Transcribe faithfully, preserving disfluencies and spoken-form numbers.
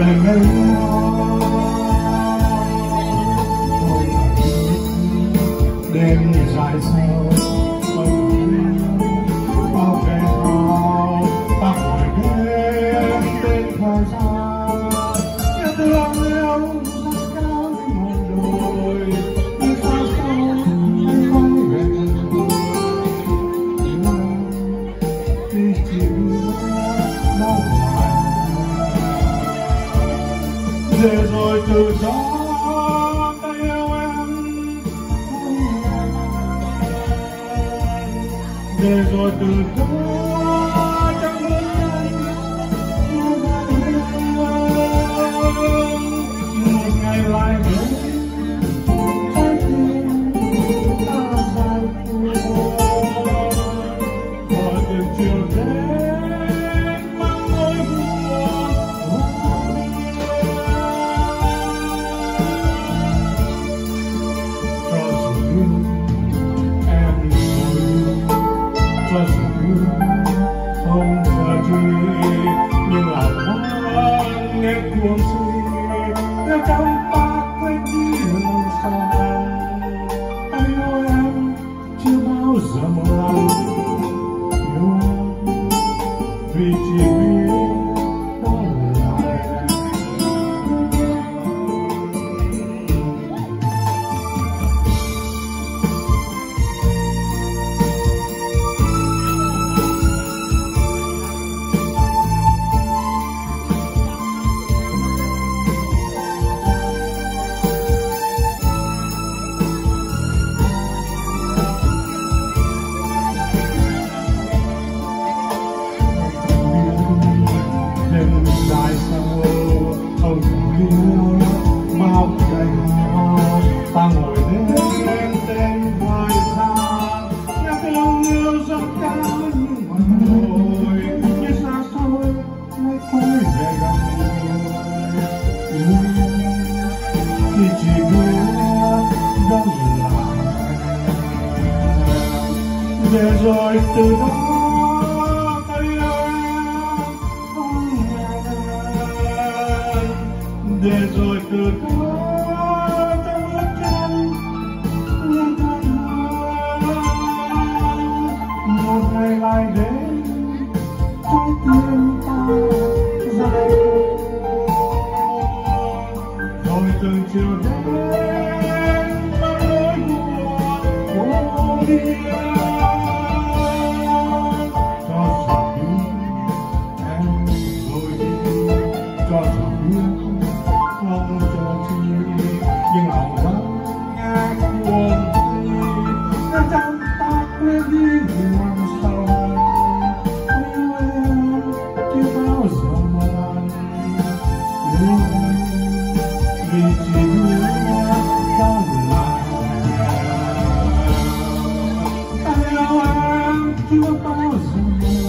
về ngây đêm dài sâu bao ngày sau ta hỏi đến tên thời gian nhớ thương yêu rất cao như ngọn đồi như xa xôi anh không về vì chỉ biết đau để rồi từ đó ta yêu em để rồi từ đó trong bước chân một ngày lại đến trái tim ta dài cuồng hỏi từng chiều đến mang nỗi buồn. Cho dù không chờ chi nhưng lòng vẫn nghe cuồng suy nếu trong ta quên đi lòng sao anh yêu em chưa bao giờ một lần yêu em vì chỉ biết đó là em. Dài sâu không biết bao ngày ta ngồi đến tên thời gian nhớ thương yêu rất cao như ngọn đồi như xa xôi lại quay về gặp người thì chỉ biết đó là để rồi từ đó để rồi từ đó trong bước chân luôn thân một ngày lại đến trái tim ta dài rồi từng chiều đến bao nỗi buồn vô biên cho dù em rồi đi cho dù không cho chi nhưng lòng vẫn nghe cuồng nếu trong ta quên đi làm sao yêu em chưa bao giờ một lần yêu em vì chỉ biết đó là em yêu em chưa bao giờ